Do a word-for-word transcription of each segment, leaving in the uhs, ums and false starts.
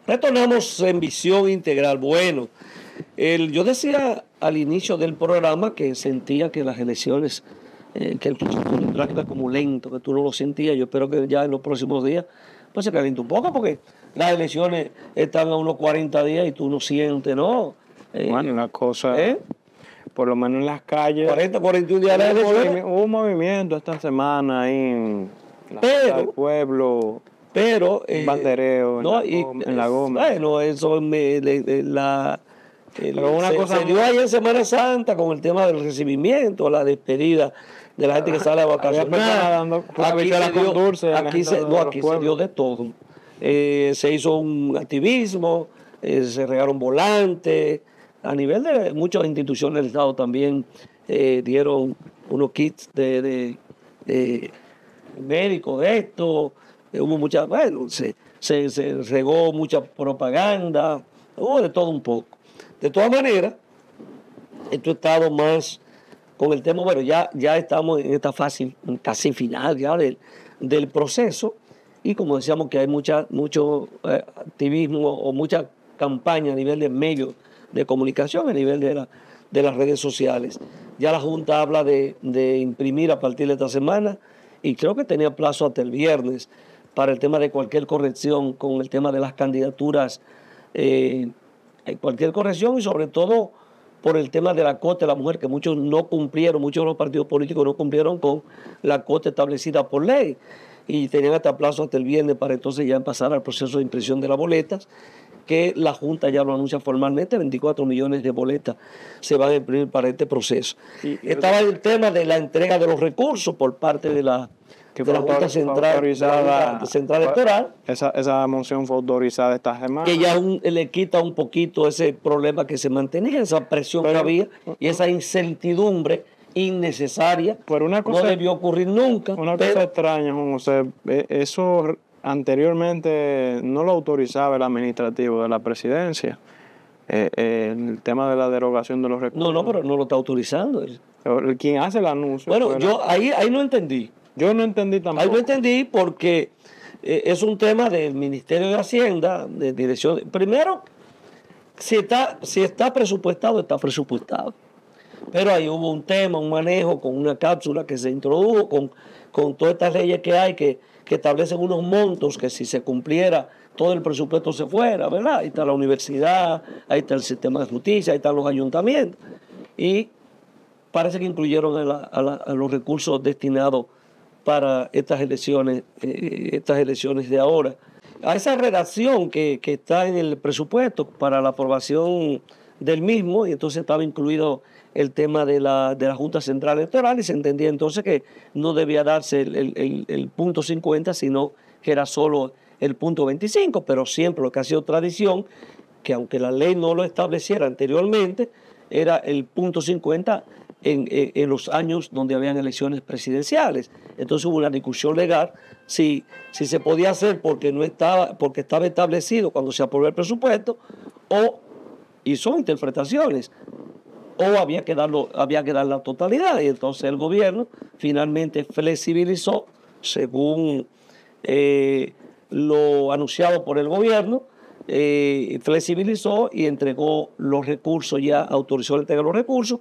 Retornamos en Visión Integral. Bueno, el, yo decía al inicio del programa que sentía que las elecciones, eh, que el proceso electoral era como lento, que tú no lo sentías. Yo espero que ya en los próximos días pues se caliente un poco, porque las elecciones están a unos cuarenta días y tú no sientes, ¿no? Eh, bueno, la cosa, ¿eh? por lo menos en las calles. cuarenta, cuarenta y uno días de las elecciones. Hubo un movimiento esta semana ahí en la pero, del pueblo. Pero, eh, bandereo en, no, la, y, en la goma. Bueno, eso me, le, le, la, el, pero una se, cosa se dio ahí en Semana Santa con el tema del recibimiento, la despedida de la gente que sale a vacacionar. Aquí, se dio, dulce, aquí, se, no, aquí se dio de todo. Eh, se hizo un activismo, eh, se regaron volantes. A nivel de muchas instituciones del Estado también eh, dieron unos kits de, de, de médicos de esto. Hubo mucha, bueno, se, se, se regó mucha propaganda, hubo de todo un poco. De todas maneras, esto ha estado más con el tema, bueno, ya, ya estamos en esta fase casi final ya del, del proceso, y como decíamos que hay mucha, mucho eh, activismo o mucha campaña a nivel de medios de comunicación, a nivel de, la, de las redes sociales. Ya la Junta habla de, de imprimir a partir de esta semana, y creo que tenía plazo hasta el viernes para el tema de cualquier corrección con el tema de las candidaturas, eh, cualquier corrección, y sobre todo por el tema de la cuota de la mujer, que muchos no cumplieron, muchos de los partidos políticos no cumplieron con la cuota establecida por ley, y tenían hasta plazo hasta el viernes para entonces ya empezar al proceso de impresión de las boletas, que la Junta ya lo anuncia formalmente. Veinticuatro millones de boletas se van a imprimir para este proceso. Sí, Estaba el tema de la entrega de los recursos por parte de la que de la Junta Central, autorizada, Central Electoral. Esa, esa moción fue autorizada esta semana. Que ya un, le quita un poquito ese problema que se mantenía, esa presión Pero, que había y esa incertidumbre innecesaria. Pero una cosa, no debió ocurrir nunca. Una pero, cosa extraña, Juan José, eso anteriormente no lo autorizaba el administrativo de la presidencia. Eh, eh, el tema de la derogación de los recursos. No, no, pero no lo está autorizando. Quien hace el anuncio. Bueno, yo ahí, ahí no entendí. Yo no entendí tampoco. Ahí no entendí porque eh, es un tema del Ministerio de Hacienda, de dirección. Primero, si está, si está presupuestado, está presupuestado. Pero ahí hubo un tema, un manejo con una cápsula que se introdujo, con, con todas estas leyes que hay que, que establecen unos montos que si se cumpliera todo el presupuesto se fuera, ¿verdad? Ahí está la universidad, ahí está el sistema de justicia, ahí están los ayuntamientos. Y parece que incluyeron a, la, a, la, a los recursos destinados para estas elecciones, eh, estas elecciones de ahora. A esa redacción que, que está en el presupuesto para la aprobación del mismo, y entonces estaba incluido el tema de la, de la Junta Central Electoral, y se entendía entonces que no debía darse el, el, el, el punto cincuenta, sino que era solo el punto veinticinco, pero siempre lo que ha sido tradición, que aunque la ley no lo estableciera anteriormente, era el punto cincuenta en, en, en los años donde habían elecciones presidenciales. Entonces hubo una discusión legal si, si se podía hacer porque, no estaba, porque estaba establecido cuando se aprobó el presupuesto, o, y son interpretaciones, o había que, darlo, había que dar la totalidad. Y entonces el gobierno finalmente flexibilizó, según eh, lo anunciado por el gobierno, eh, flexibilizó y entregó los recursos, ya autorizó la entrega de los recursos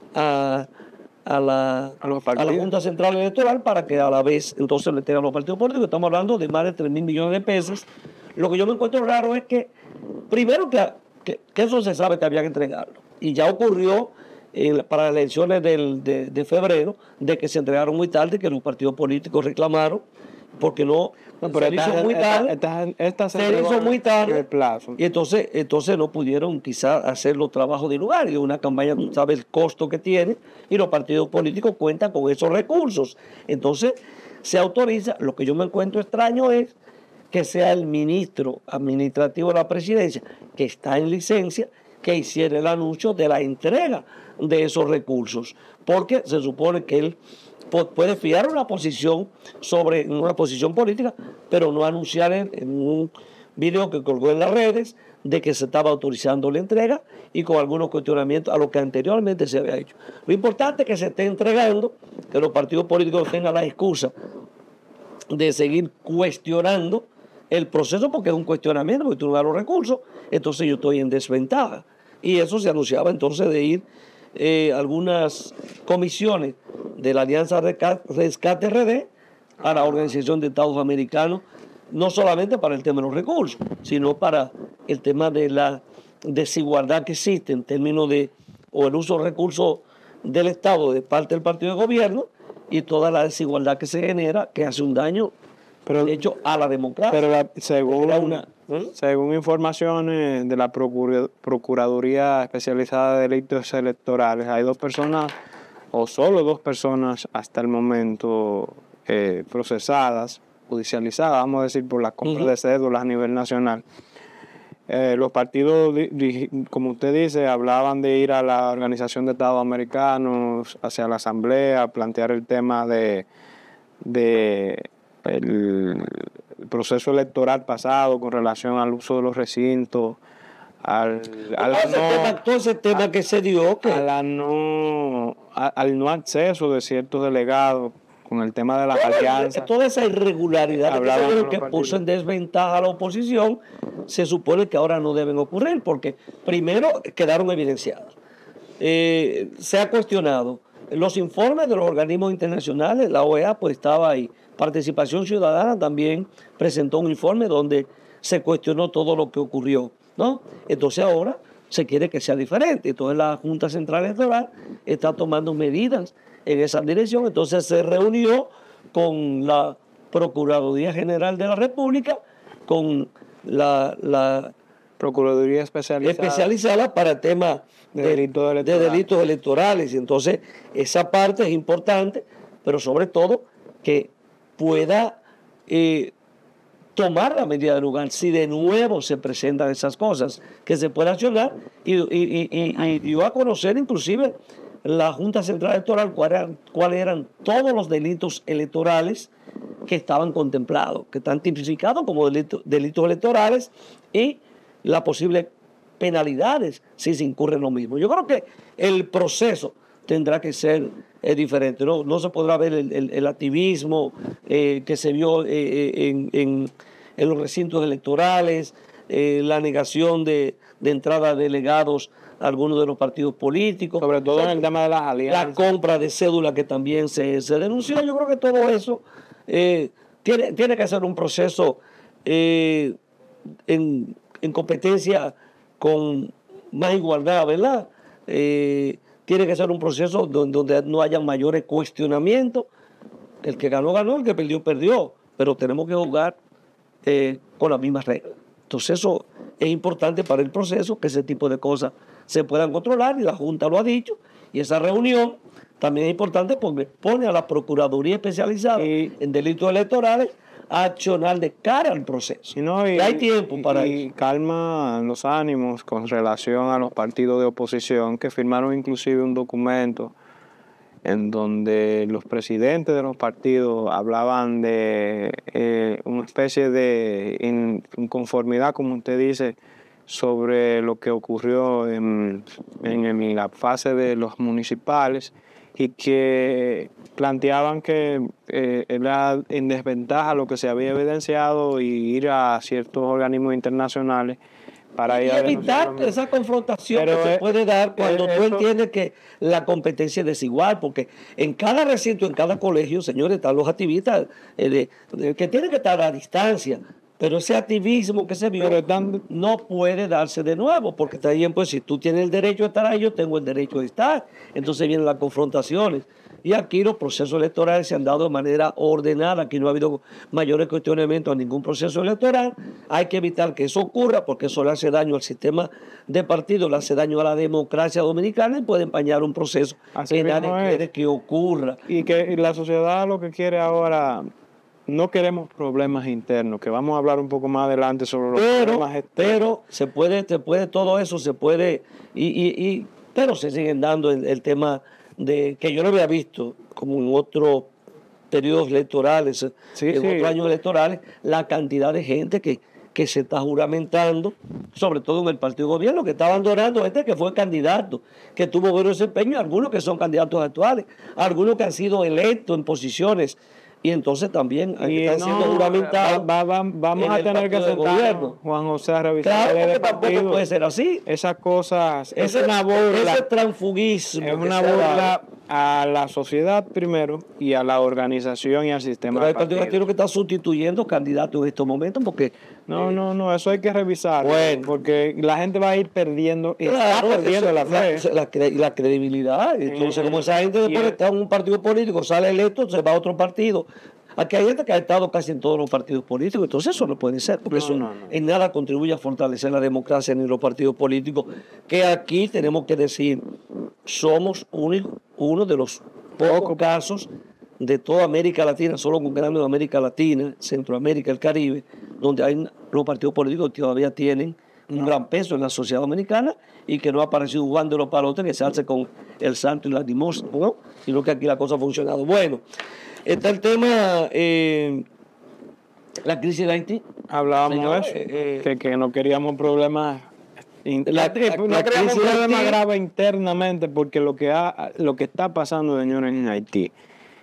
a, a, la, a, los a la Junta Central Electoral, para que a la vez entonces le entreguen a los partidos políticos. Estamos hablando de más de tres mil millones de pesos. Lo que yo me encuentro raro es que, primero que, que, que eso se sabe que había que entregarlo, y ya ocurrió eh, para las elecciones del, de, de febrero, de que se entregaron muy tarde, que los partidos políticos reclamaron, porque no, no pero se esta, hizo muy tarde, esta, esta, esta se, se hizo muy tarde, el plazo. Y entonces, entonces no pudieron quizás hacer los trabajos de lugar, y una campaña, tú sabes el costo que tiene, y los partidos políticos cuentan con esos recursos. Entonces se autoriza. Lo que yo me encuentro extraño es que sea el ministro administrativo de la presidencia, que está en licencia, que hiciera el anuncio de la entrega de esos recursos, porque se supone que él puede fijar una posición sobre una posición política, pero no anunciar en, en un video que colgó en las redes de que se estaba autorizando la entrega, y con algunos cuestionamientos a lo que anteriormente se había hecho. Lo importante es que se esté entregando, que los partidos políticos tengan la excusa de seguir cuestionando el proceso porque es un cuestionamiento, porque tú no das los recursos, entonces yo estoy en desventaja. Y eso se anunciaba entonces de ir eh, algunas comisiones de la Alianza Rescate R D a la Organización de Estados Americanos, no solamente para el tema de los recursos, sino para el tema de la desigualdad que existe en términos de o el uso de recursos del Estado de parte del partido de gobierno y toda la desigualdad que se genera, que hace un daño, pero, de hecho, a la democracia. Pero la, según, una, ¿eh? según informaciones de la Procuraduría Especializada de Delitos Electorales, hay dos personas, o solo dos personas hasta el momento eh, procesadas, judicializadas, vamos a decir, por la compra uh-huh. de cédulas a nivel nacional. Eh, los partidos, como usted dice, hablaban de ir a la Organización de Estados Americanos, hacia la Asamblea, plantear el tema de, de el, el proceso electoral pasado con relación al uso de los recintos, al, al, todo, ese no, tema, todo ese tema a, que se dio, que... a la no, a, al no acceso de ciertos delegados con el tema de las alianzas. Toda esa irregularidad que, que puso en desventaja a la oposición, se supone que ahora no deben ocurrir, porque primero quedaron evidenciadas. Eh, se ha cuestionado los informes de los organismos internacionales, la O E A pues estaba ahí. Participación Ciudadana también presentó un informe donde se cuestionó todo lo que ocurrió, ¿no? Entonces ahora se quiere que sea diferente. Entonces la Junta Central Electoral está tomando medidas en esa dirección. Entonces se reunió con la Procuraduría General de la República, con la, la Procuraduría especializada, especializada para el tema de, de, delitos de delitos electorales. Y entonces esa parte es importante, pero sobre todo que pueda eh, tomar la medida de lugar si de nuevo se presentan esas cosas, que se pueda accionar y, y, y, y, y dio a conocer inclusive la Junta Central Electoral cuáles eran, cuál eran todos los delitos electorales que estaban contemplados, que están tipificados como delitos, delitos electorales y las posibles penalidades si se incurre en lo mismo. Yo creo que el proceso tendrá que ser eh, diferente. No, no se podrá ver el, el, el activismo eh, que se vio eh, en, en, en los recintos electorales, eh, la negación de, de entrada de delegados a algunos de los partidos políticos. Sobre todo o sea, en el tema de las alianzas. La compra de cédula que también se, se denunció. Yo creo que todo eso eh, tiene, tiene que ser un proceso eh, en, en competencia con más igualdad, ¿verdad? Eh, tiene que ser un proceso donde, donde no haya mayores cuestionamientos. El que ganó, ganó, el que perdió, perdió. Pero tenemos que jugar eh, con las mismas reglas. Entonces eso es importante para el proceso, que ese tipo de cosas se puedan controlar, y la Junta lo ha dicho. Y esa reunión también es importante porque pone a la Procuraduría Especializada y, en Delitos Electorales a accionar de cara al proceso. Y, no, y, y hay tiempo para y, eso. Y calma los ánimos con relación a los partidos de oposición que firmaron inclusive un documento en donde los presidentes de los partidos hablaban de eh, una especie de inconformidad, como usted dice, sobre lo que ocurrió en, en, en la fase de los municipales, y que planteaban que eh, era en desventaja lo que se había evidenciado y ir a ciertos organismos internacionales para y ir a evitar esa confrontación Pero que es, se puede dar cuando es, tú eso, entiendes que la competencia es desigual, porque en cada recinto, en cada colegio, señores, están los activistas eh, de, de, que tienen que estar a distancia. Pero ese activismo que se vio tan, no puede darse de nuevo, porque también, pues, si tú tienes el derecho a estar ahí, yo tengo el derecho de estar. Entonces vienen las confrontaciones. Y aquí los procesos electorales se han dado de manera ordenada. Aquí no ha habido mayores cuestionamientos a ningún proceso electoral. Hay que evitar que eso ocurra, porque eso le hace daño al sistema de partidos, le hace daño a la democracia dominicana y puede empañar un proceso Así que nadie es. quiere que ocurra. Y que la sociedad lo que quiere ahora... No queremos problemas internos, que vamos a hablar un poco más adelante sobre los pero, problemas externos. Pero se puede, se puede, todo eso se puede, y, y, y, pero se siguen dando el, el tema de que yo no había visto, como en otros periodos electorales, sí, en sí. otros años electorales, la cantidad de gente que, que se está juramentando, sobre todo en el partido de gobierno, que está abandonando gente que fue candidato, que tuvo buen desempeño, algunos que son candidatos actuales, algunos que han sido electos en posiciones y entonces también Y están no, siendo juramentados. va- va- vamos en a el tener que partido de sentarnos, gobierno. Juan José, a revisar Claro, la ley porque de tampoco partido. puede ser así. Esas cosas, es Ese, una burla. ese transfugismo. Es que una se ha dado. burla a la sociedad primero y a la organización y al sistema Pero de hay partidos partidos. que está sustituyendo candidatos en estos momentos porque No, no, no, eso hay que revisar. Bueno. porque la gente va a ir perdiendo, y claro, está perdiendo eso- la fe. la, la cre- la credibilidad. Entonces, como esa gente después y- está en un partido político, sale electo, se va a otro partido. Aquí hay gente que ha estado casi en todos los partidos políticos, entonces eso no puede ser, porque No, eso no, no. en nada contribuye a fortalecer la democracia ni los partidos políticos, que aquí tenemos que decir, somos único- uno de los pocos casos de toda América Latina, solo con grande de América Latina, Centroamérica, el Caribe, donde hay los partidos políticos que todavía tienen un gran peso en la sociedad dominicana y que no ha aparecido Juan de los Palotes que se hace con el santo y la limosna, ¿no? Sino que aquí la cosa ha funcionado. Bueno, está el tema, eh, la crisis de Haití. Hablábamos Señor, de eso, eh, eh, que, que no queríamos problemas. in- La- no la- la queríamos crisis de problemas Haití- graves internamente, porque lo que, ha, lo que está pasando, señores, en Haití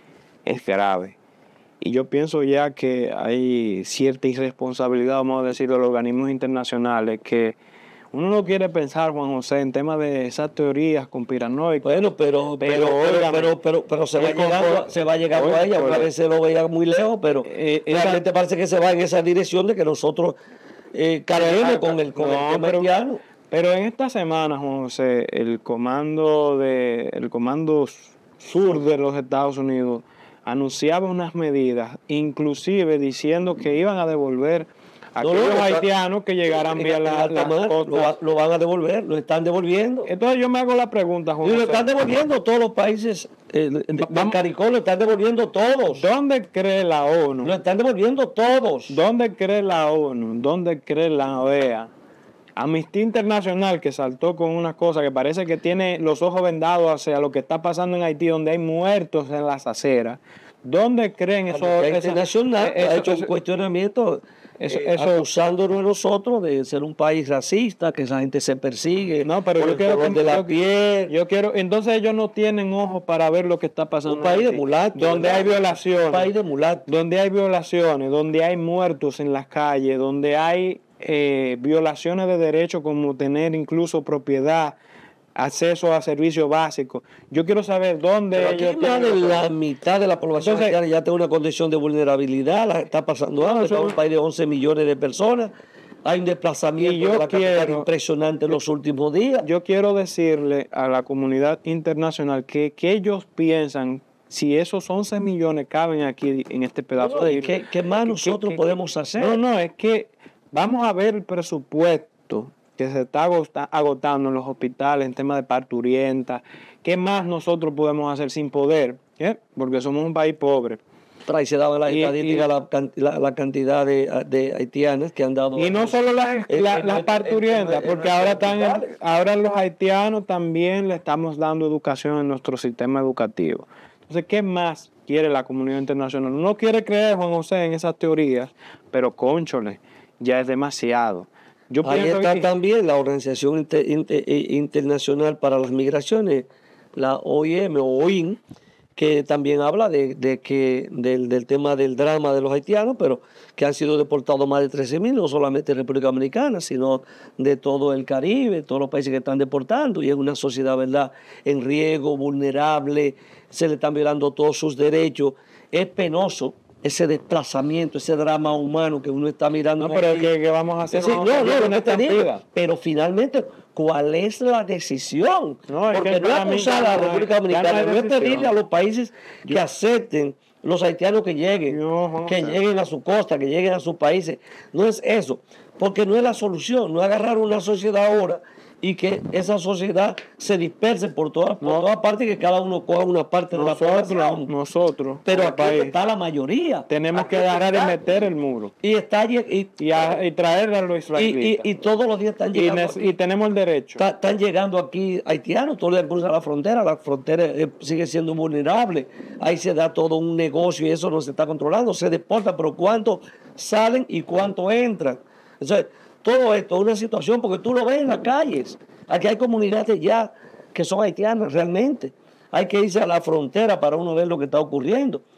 es grave. Y yo pienso ya que hay cierta irresponsabilidad, vamos a decir, de los organismos internacionales, que uno no quiere pensar, Juan José, en temas de esas teorías conspiranoicas. Bueno, pero, Pero, pero, pero, óigame, pero, pero, pero se va el llegando, confort- se va llegando Oye, a ella. Una pero- vez se lo veía muy lejos, pero Eh, esa- realmente parece que se va en esa dirección de que nosotros eh, carguemos con el, con No, el tema pero- haitiano. Pero en esta semana, Juan José, el comando de el comando sur de los Estados Unidos anunciaba unas medidas, inclusive diciendo que iban a devolver a No, no, aquellos está- haitianos que llegaran En- vía en la, alta las mar, lo, costas. va- lo van a devolver, lo están devolviendo. Entonces yo me hago la pregunta, Juan Y lo José, están devolviendo todos los países eh, de- del vamos- CARICOM, lo están devolviendo todos. ¿dónde cree la ONU? Lo están devolviendo todos. ¿Dónde cree la ONU? ¿Dónde cree la O E A? Amnistía Internacional, que saltó con una cosa que parece que tiene los ojos vendados hacia lo que está pasando en Haití, donde hay muertos en las aceras. ¿Dónde creen eso? La esa- internacional eso- ha hecho eso- un cuestionamiento eso- eh, eso- acusándonos a nosotros de ser un país racista, que esa gente se persigue No, pero por yo el quiero color que- de la yo- piel. Yo quiero, entonces ellos no tienen ojos para ver lo que está pasando. Un país en de Haití, mulatos, donde ¿verdad? hay violaciones. Un país de mulatos. Donde hay violaciones, donde hay muertos en las calles, donde hay eh, violaciones de derechos como tener incluso propiedad, acceso a servicios básicos. Yo quiero saber dónde Pero aquí ellos más de tienen- la mitad de la población Entonces- haitiana ya tiene una condición de vulnerabilidad, la está pasando hambre, eso- está un país de once millones de personas, hay un desplazamiento Y yo de la capital quiero- impresionante en los últimos días. Yo quiero decirle a la comunidad internacional que, que ellos piensan si esos once millones caben aquí en este pedazo No, de ¿y isla. qué- qué más nosotros podemos hacer? No, no, es que vamos a ver el presupuesto que se está agosta- agotando en los hospitales en temas de parturienta. ¿Qué más nosotros podemos hacer sin poder? ¿Eh? Porque somos un país pobre. Pero ahí se daba la Y- estadística, y- la, can- la- la cantidad de, de haitianas que han dado. Y no solo las, en- la- en las nuestra- parturientas, en- en porque nuestros ahora están, en- hospitales. ahora los haitianos también le estamos dando educación en nuestro sistema educativo. Entonces, ¿qué más quiere la comunidad internacional? No quiere creer, Juan José, en esas teorías, pero cónchole, ya es demasiado. Yo Ahí pienso está que- también la Organización Inter- Inter- eh, Internacional para las Migraciones, la O I M o O I M, que también habla de, de que del, del tema del drama de los haitianos, pero que han sido deportados más de trece mil, no solamente de República Dominicana, sino de todo el Caribe, todos los países que están deportando, y es una sociedad, ¿verdad?, en riesgo, vulnerable, se le están violando todos sus derechos. Es penoso ese desplazamiento, ese drama humano que uno está mirando. No, en pero Haití. ¿qué, qué vamos a hacer? Sí, Vamos no, a no, seguir no, con no esta te digo. vida. Pero finalmente, ¿cuál es la decisión? No, es Porque que no es para mí acusar ya a la no hay- República ya no hay Dominicana, no es decisión. pedirle a los países que acepten los haitianos que lleguen, Yo, Juan que José. lleguen a su costa, que lleguen a sus países. No es eso, porque no es la solución, no es agarrar una sociedad ahora y que esa sociedad se disperse por todas, por No. todas partes y que cada uno coja una parte de la Nosotros, población. nosotros, Pero como aquí país, está la mayoría. tenemos Aquí que agarrar y está. meter el muro Y, está, y, y, a- y traer a los y, y, israelitas. y todos los días están Y, llegando. nes- aquí. y tenemos el derecho. Está- están llegando aquí haitianos, todos los días cruzan la frontera, la frontera eh, sigue siendo vulnerable, ahí se da todo un negocio y eso no se está controlando, se deporta, pero ¿cuántos salen y cuántos entran? Entonces, todo esto es una situación, porque tú lo ves en las calles, aquí hay comunidades ya que son haitianas realmente, hay que irse a la frontera para uno ver lo que está ocurriendo.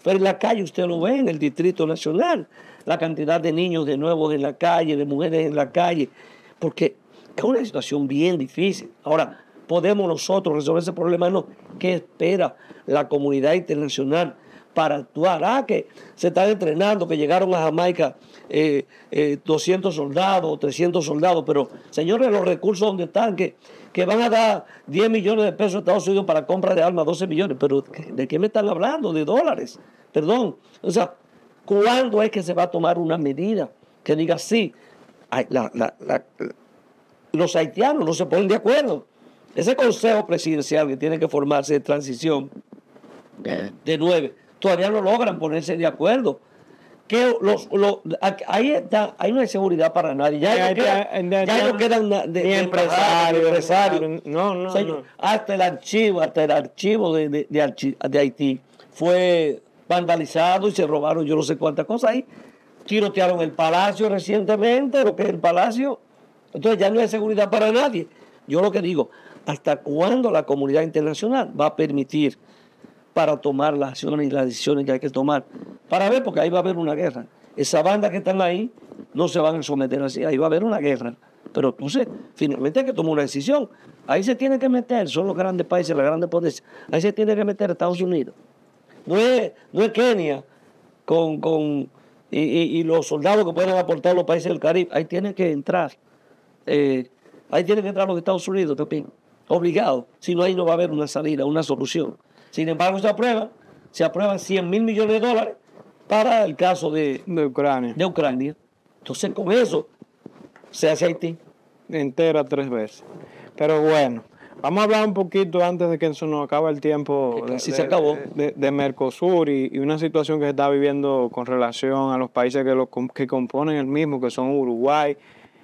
Pero en la calle usted lo ve, en el Distrito Nacional, la cantidad de niños de nuevo en la calle, de mujeres en la calle, porque es una situación bien difícil. Ahora, ¿podemos nosotros resolver ese problema? No. ¿Qué espera la comunidad internacional para actuar? Ah, que se están entrenando, que llegaron a Jamaica eh, eh, doscientos soldados, trescientos soldados, pero señores, los recursos donde están, que, que van a dar diez millones de pesos a Estados Unidos para compra de armas, doce millones, pero ¿de qué me están hablando? De dólares, perdón. O sea, ¿cuándo es que se va a tomar una medida que diga sí? La, la, la, los haitianos no se ponen de acuerdo. Ese consejo presidencial que tiene que formarse de transición de nueve, todavía no logran ponerse de acuerdo. Que los, los, ahí está, hay no hay seguridad para nadie. Ya, no, queda, ya no quedan de, de, de empresarios. Empresario. No, no, Señor, no. Hasta el archivo, hasta el archivo de, de, de, de Haití fue vandalizado y se robaron yo no sé cuántas cosas ahí. Tirotearon el palacio recientemente, lo que es el palacio. Entonces ya no hay seguridad para nadie. Yo lo que digo, ¿hasta cuándo la comunidad internacional va a permitir para tomar las acciones y las decisiones que hay que tomar? Para ver, porque ahí va a haber una guerra. Esa banda que están ahí no se van a someter así, ahí va a haber una guerra. Pero entonces, finalmente hay que tomar una decisión. Ahí se tiene que meter, son los grandes países, las grandes potencias. Ahí se tiene que meter Estados Unidos. No es, no es Kenia con, con, y, y, y los soldados que pueden aportar los países del Caribe. Ahí tiene que entrar. Eh, ahí tienen que entrar los Estados Unidos también. Obligado. Si no, ahí no va a haber una salida, una solución. Sin embargo, se aprueba, se aprueban cien mil millones de dólares para el caso de, de Ucrania. de Ucrania. Entonces, con eso se hace Haití. Entera tres veces. Pero bueno, vamos a hablar un poquito antes de que se nos acabe el tiempo de, se acabó. de, de, de Mercosur y, y una situación que se está viviendo con relación a los países que, lo, que componen el mismo, que son Uruguay,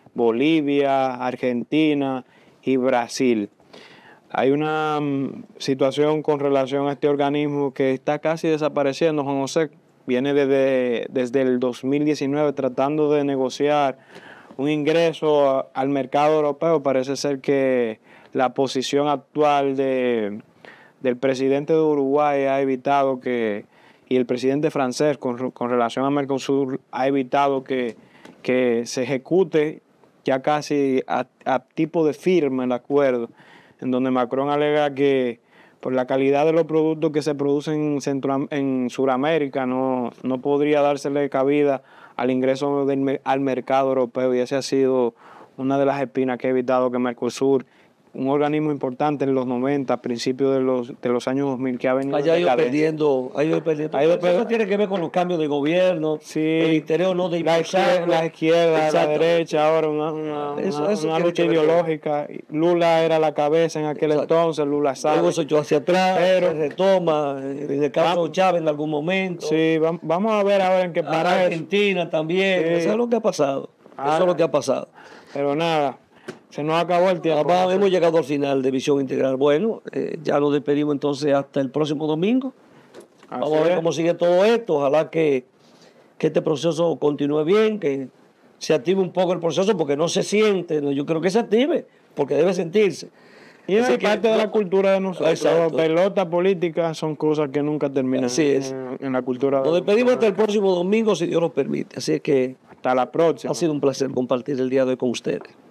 Bolivia, Argentina y Brasil. Hay una um, situación con relación a este organismo que está casi desapareciendo. Juan José viene desde, desde el dos mil diecinueve tratando de negociar un ingreso a, al mercado europeo. Parece ser que la posición actual de, del presidente de Uruguay ha evitado que, y el presidente francés con, con relación a Mercosur ha evitado que, que se ejecute ya casi a, a tipo de firma el acuerdo, en donde Macron alega que por la calidad de los productos que se producen en, Centro, en Sudamérica no, no podría dársele cabida al ingreso del, al mercado europeo, y esa ha sido una de las espinas que ha evitado que Mercosur, un organismo importante en los noventa, principios de los, de los años dos mil, que ha venido haya ido perdiendo, ha ido perdiendo. Ha ido perdiendo. Eso tiene que ver con los cambios de gobierno, sí, el interés no de la izquierda, la, izquierda la derecha, ahora una, una, eso, una, eso una lucha ideológica. Lula era la cabeza en aquel Exacto. entonces, Lula sabe. Luego se echó hacia atrás, pero se retoma, en el caso de Chávez en algún momento. Sí, vamos a ver ahora en qué para Argentina eso. También, sí. Eso es lo que ha pasado, ah, eso es lo que ha pasado. Pero nada, se nos acabó el tiempo. Ahora hemos llegado al final de Visión Integral. Bueno, eh, ya nos despedimos entonces hasta el próximo domingo. Así Vamos a ver es. cómo sigue todo esto. Ojalá que, que este proceso continúe bien, que se active un poco el proceso, porque no se siente. ¿no? Yo creo que se active, porque debe sentirse. Y es parte de la cultura de nosotros. Exacto. Pelota política son cosas que nunca terminan. Así es. En, en la cultura. Nos despedimos hasta el próximo domingo, si Dios nos permite. Así es que hasta la próxima. Ha sido un placer compartir el día de hoy con ustedes.